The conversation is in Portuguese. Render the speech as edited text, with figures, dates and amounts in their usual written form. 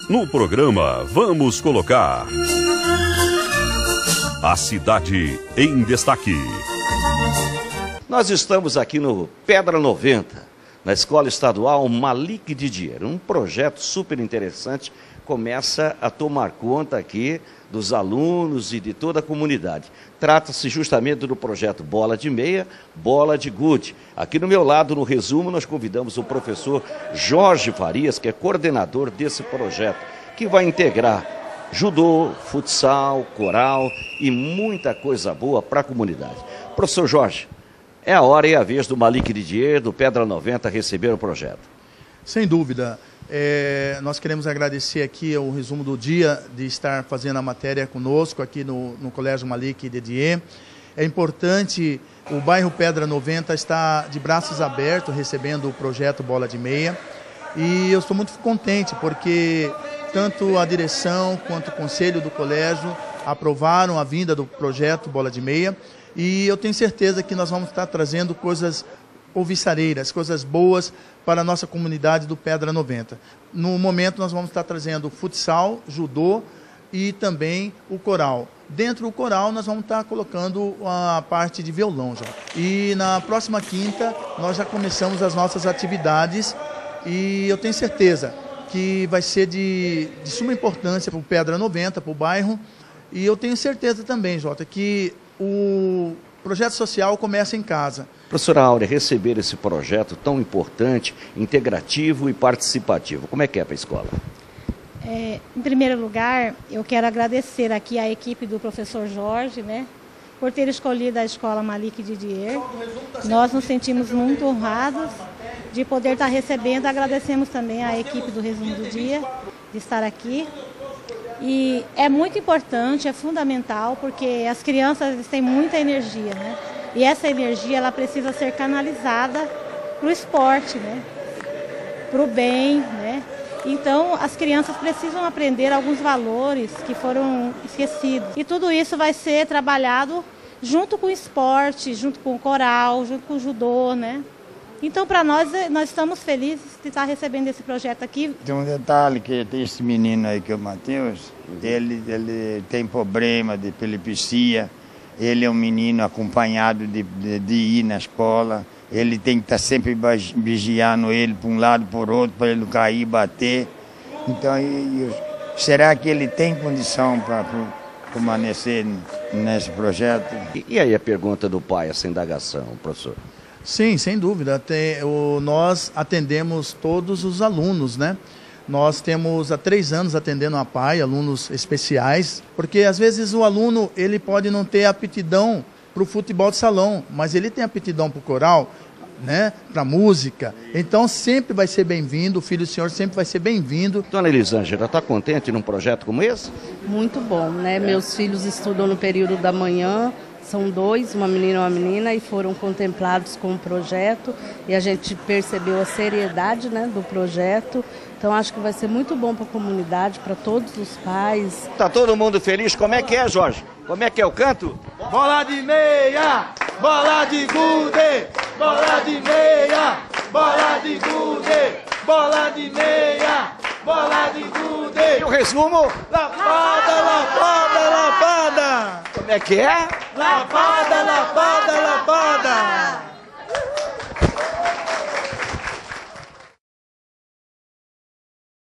No programa Vamos Colocar a cidade em destaque. Nós estamos aqui no Pedra 90, na Escola Estadual Malik Didier. Um projeto super interessante começa a tomar conta aqui dos alunos e de toda a comunidade. Trata-se justamente do projeto Bola de Meia, Bola de Gude. Aqui no meu lado, no resumo, nós convidamos o professor Jorge Farias, que é coordenador desse projeto, que vai integrar judô, futsal, coral e muita coisa boa para a comunidade. Professor Jorge, é a hora e a vez do Malik Didier, do Pedra 90, receber o projeto. Sem dúvida. Nós queremos agradecer aqui o resumo do dia de estar fazendo a matéria conosco aqui no Colégio Malik Didier. É importante, o bairro Pedra 90 está de braços abertos recebendo o projeto Bola de Meia. E eu estou muito contente porque tanto a direção quanto o conselho do colégio aprovaram a vinda do projeto Bola de Meia. E eu tenho certeza que nós vamos estar trazendo coisas alvissareiras, coisas boas para a nossa comunidade do Pedra 90. No momento nós vamos estar trazendo futsal, judô e também o coral. Dentro do coral nós vamos estar colocando a parte de violão já. E na próxima quinta nós já começamos as nossas atividades e eu tenho certeza que vai ser de suma importância para o Pedra 90, para o bairro. E eu tenho certeza também, Jota, que o projeto social começa em casa. Professora Áurea, receber esse projeto tão importante, integrativo e participativo, como é que é para a escola? Em primeiro lugar, eu quero agradecer aqui à equipe do professor Jorge, né, por ter escolhido a escola Malik Didier. Nós nos sentimos muito honrados de poder estar recebendo. Agradecemos também à equipe do Resumo do Dia de estar aqui. E é muito importante, é fundamental, porque as crianças têm muita energia, né? E essa energia ela precisa ser canalizada para o esporte, né? Para o bem, né? Então as crianças precisam aprender alguns valores que foram esquecidos. E tudo isso vai ser trabalhado junto com o esporte, junto com o coral, junto com o judô, né? Então, para nós estamos felizes de estar recebendo esse projeto aqui. Tem um detalhe que esse menino aí, que é o Matheus, ele tem problema de epilepsia, ele é um menino acompanhado de ir na escola, ele tem que estar sempre vigiando ele para um lado, para o outro, para ele não cair e bater. Então, será que ele tem condição para permanecer nesse projeto? E aí a pergunta do pai, essa indagação, professor? Sim, sem dúvida. Nós atendemos todos os alunos, né? Nós temos há 3 anos atendendo a PAI, alunos especiais, porque às vezes o aluno ele pode não ter aptidão para o futebol de salão, mas ele tem aptidão para o coral, né? Para a música. Então sempre vai ser bem-vindo, o filho do senhor sempre vai ser bem-vindo. Dona Elisângela, está contente num projeto como esse? Muito bom, né? Meus filhos estudam no período da manhã. São 2, uma menina e uma menina, e foram contemplados com o projeto e a gente percebeu a seriedade, né, do projeto. Então acho que vai ser muito bom para a comunidade, para todos os pais. Tá todo mundo feliz? Como é que é, Jorge? Como é que é o canto? Bola de meia, bola de gude, bola de meia, bola de gude, bola de meia, bola de gude. E o resumo? Lapada, lapada, lapada. Como é que é? Lapada, lapada, lapada.